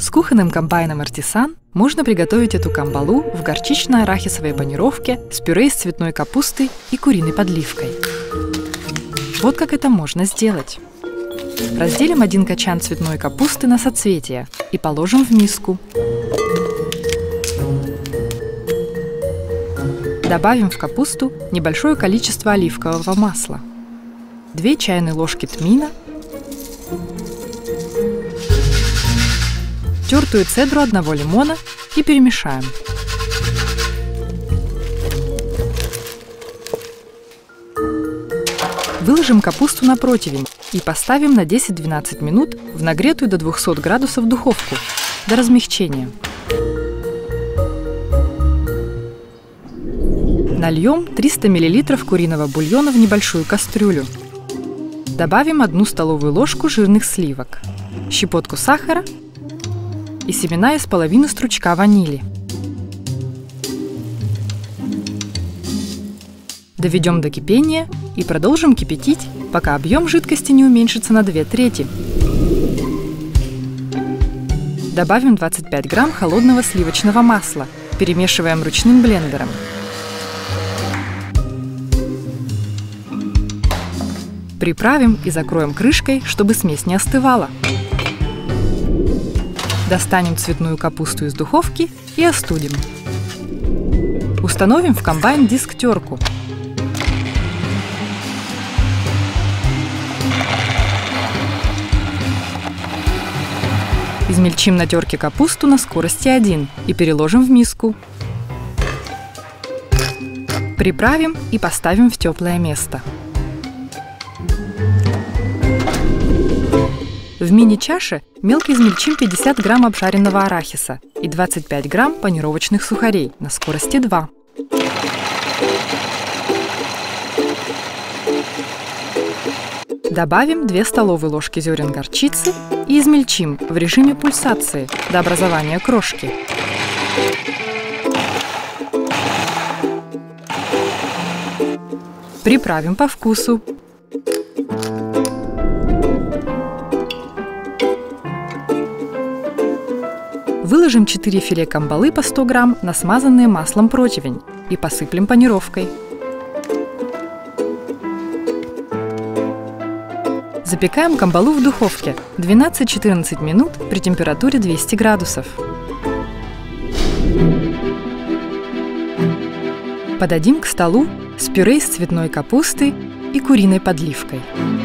С кухонным комбайном «Артисан» можно приготовить эту камбалу в горчично-арахисовой панировке с пюре из цветной капусты и куриной подливкой. Вот как это можно сделать. Разделим 1 качан цветной капусты на соцветия и положим в миску. Добавим в капусту небольшое количество оливкового масла, 2 чайные ложки тмина, тертую цедру 1 лимона и перемешаем. Выложим капусту на противень и поставим на 10-12 минут в нагретую до 200 градусов духовку до размягчения. Нальем 300 мл куриного бульона в небольшую кастрюлю. Добавим 1 столовую ложку жирных сливок, щепотку сахара и семена из половины стручка ванили. Доведем до кипения и продолжим кипятить, пока объем жидкости не уменьшится на 2/3. Добавим 25 грамм холодного сливочного масла, перемешиваем ручным блендером. Приправим и закроем крышкой, чтобы смесь не остывала. Достанем цветную капусту из духовки и остудим. Установим в комбайн диск-терку. Измельчим на терке капусту на скорости 1 и переложим в миску. Приправим и поставим в теплое место. В мини-чаше мелко измельчим 50 грамм обжаренного арахиса и 25 грамм панировочных сухарей на скорости 2. Добавим 2 столовые ложки зерен горчицы и измельчим в режиме пульсации до образования крошки. Приправим по вкусу. Выложим 4 филе камбалы по 100 грамм на смазанный маслом противень и посыплем панировкой. Запекаем камбалу в духовке 12-14 минут при температуре 200 градусов. Подадим к столу с пюре из цветной капусты и куриной подливкой.